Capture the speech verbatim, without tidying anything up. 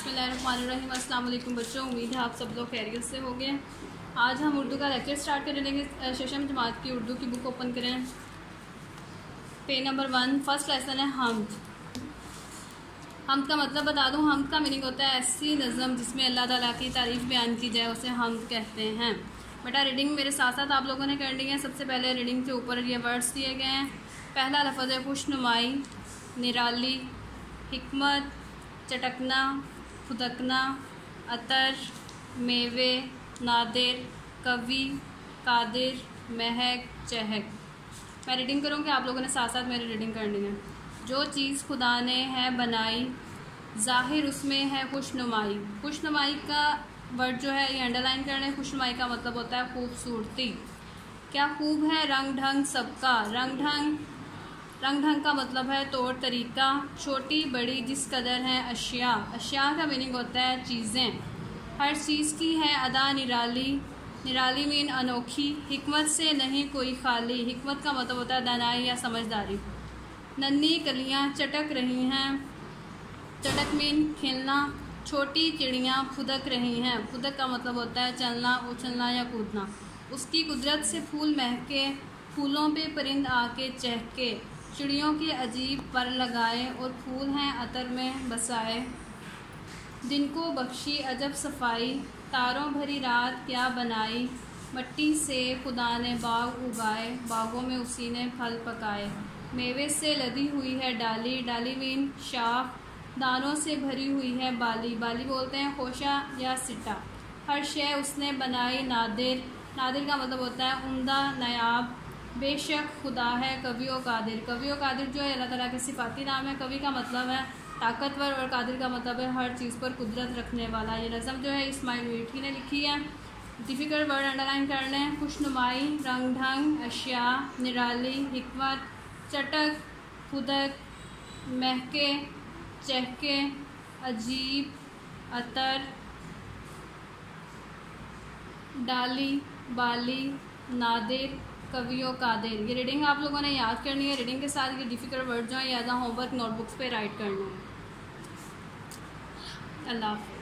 बिस्मिल्लाहिर्रहमानिर्रहीम। अस्सलाम वालेकुम बच्चों, उम्मीद है आप सब लोग खैरियत से होंगे। आज हम उर्दू का लेक्चर स्टार्ट कर लेंगे। शेषम जमात की उर्दू की बुक ओपन करें। Page number one, first lesson है हम्द। हम्द का मतलब बता दूं, हम्द का मीनिंग होता है ऐसी नज़म जिसमें अल्लाह ताला की तारीफ़ बयान की जाए, उसे हम्द कहते हैं। बेटा रीडिंग मेरे साथ साथ आप लोगों ने करनी है। सबसे पहले रीडिंग के ऊपर ये वर्ड्स दिए गए हैं। पहला लफ्ज़ है खुशनुमाई, निराली, हिकमत, चटकना, खुदकना, अतर, मेवे, नादिर, कवि, कादिर, महक, चहक। मैं रीडिंग करूँगी, आप लोगों ने साथ साथ मेरी रीडिंग करनी है। जो चीज़ खुदा ने है बनाई, ज़ाहिर उसमें है खुशनुमाई। खुशनुमाई का वर्ड जो है ये अंडरलाइन करना है। खुशनुमाई का मतलब होता है खूबसूरती। क्या खूब है रंग ढंग सबका। रंग ढंग रंग ढंग का मतलब है तौर तरीका। छोटी बड़ी जिस कदर है अशिया। अशिया का मीनिंग होता है चीज़ें। हर चीज़ की है अदा निराली। निराली मीन अनोखी। हिकमत से नहीं कोई खाली। हिकमत का मतलब होता है दानाई या समझदारी। नन्ही कलियाँ चटक रही हैं। चटक मीन खिलना। छोटी चिड़ियाँ फुदक रही हैं। फुदक का मतलब होता है चलना, उछलना या कूदना। उसकी कुदरत से फूल महके, फूलों पे परिंद आके चहके। चिड़ियों के अजीब पर लगाए और फूल हैं अतर में बसाए। दिन को बख्शी अजब सफाई, तारों भरी रात क्या बनाई। मट्टी से खुदा ने बाग उगाए, बागों में उसी ने फल पकाए। मेवे से लदी हुई है डाली, डाली मीन शाख। दानों से भरी हुई है बाली, बाली बोलते हैं खोशा या सिटा। हर शय उसने बनाई नादिर। नादिर का मतलब होता है उम्दा, नायाब। बेशक खुदा है कवि और कादिर। कवि और कादिर जो है अल्लाह ताला के सिफाती नाम है। कवि का मतलब है ताकतवर और कादिर का मतलब है हर चीज़ पर कुदरत रखने वाला। ये नज़म जो है इस्माइल मीठी ने लिखी है। डिफ़िकल्ट वर्ड अंडरलाइन कर लें। खुशनुमाई, रंग ढंग, अशिया, निराली, हिकमत, चटक, खुदक, महके, चहके, अजीब, अतर, डाली, बाली, नादिर, कवि और कादिर। ये रीडिंग आप लोगों ने याद करनी है। रीडिंग के साथ ये डिफ़िकल्ट वर्ड जो है या होमवर्क नोटबुक्स पे राइट करना है। अल्लाह हाफ़िज़।